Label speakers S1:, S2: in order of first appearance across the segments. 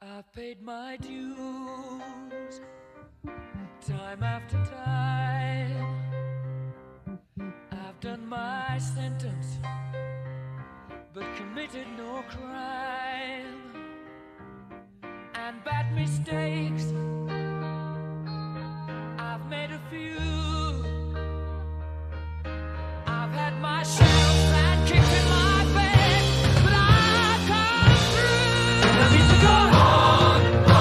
S1: I've paid my dues, time after time. I've done my sentence, but committed no crime. And bad mistakes, I've made a few. I've had my share of bad kicks in my bed, but I've come through. And I need to go on.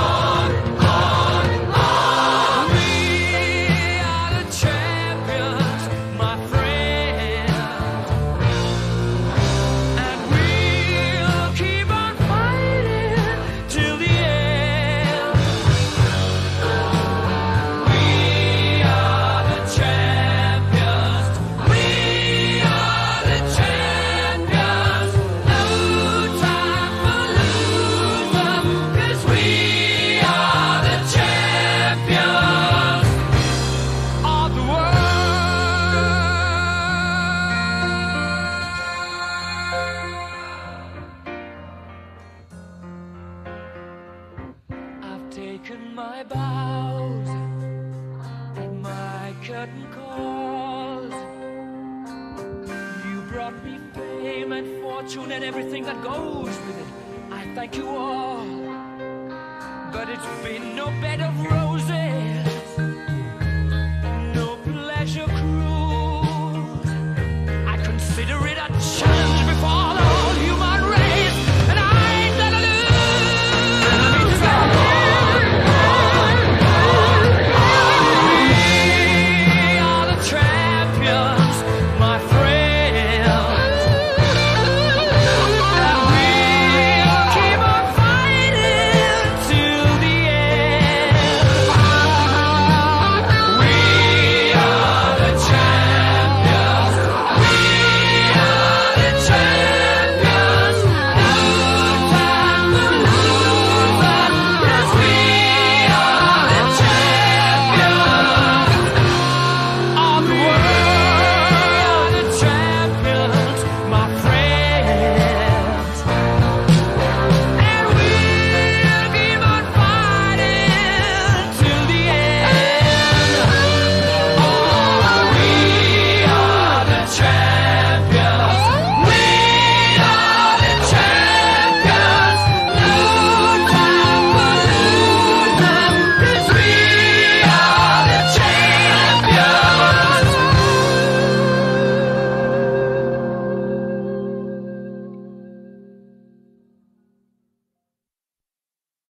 S1: We are the champions, my friend, and we'll keep on fighting till the end. We are the champions. We are the champions. No time for losers, 'cause we are the champions of the world. I've taken my bows and my curtain calls. You brought me fame and fortune and everything that goes with it. I thank you all, but it's been no bed of roses.